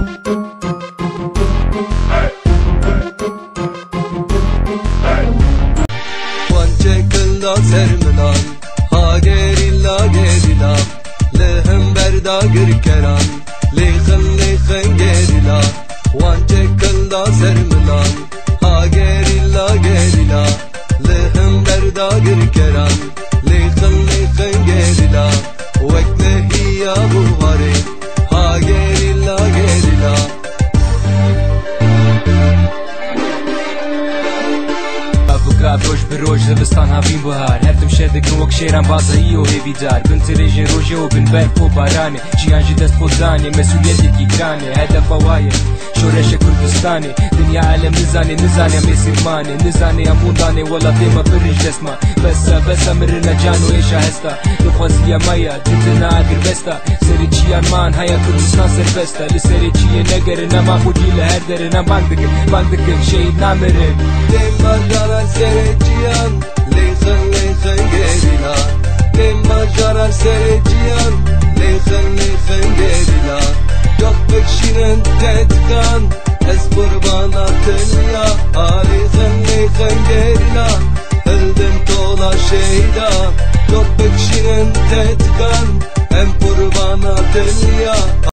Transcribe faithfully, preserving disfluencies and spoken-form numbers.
وانچکل سرمنان هاگریلا گریلا لهم بردا گرکران لیخن لیخن گریلا وانچکل سرمنان هاگریلا گریلا لهم بردا گرکران لیخن لیخن گریلا وقته هي بوهاري هاگریلا گریلا روش به روش زمستان هاوین بهار هر تم شدگم وک شیران بازایی و هیوی دار بن تریجن روژه و بن برف و بارانه جیان جی دست خودزانه مسئولیتی گرانه هدف وایه شورش کردستانه دنیا عالم نزانه نزانه میسیرمانه نزانه اموندانه ولا دیما برج دسما بسا بسا مرنا جانو ایشا هستا دخوازی مایا دندنا اگر بستا سری چیان مان هیا کردستان سربستا لسری چیه نگر نما خودی لهر در نمان دکن من دکن شهید نامرن دیما جانان سری cihan leysen leysen gerila Demma jarar sere cihan leysen leysen gerila Yok bekşinin tetkan ez kurbana tenya Aleysen leysen gerila Öldüm tola şeyda Yok bekşinin tetkan em kurbana tenya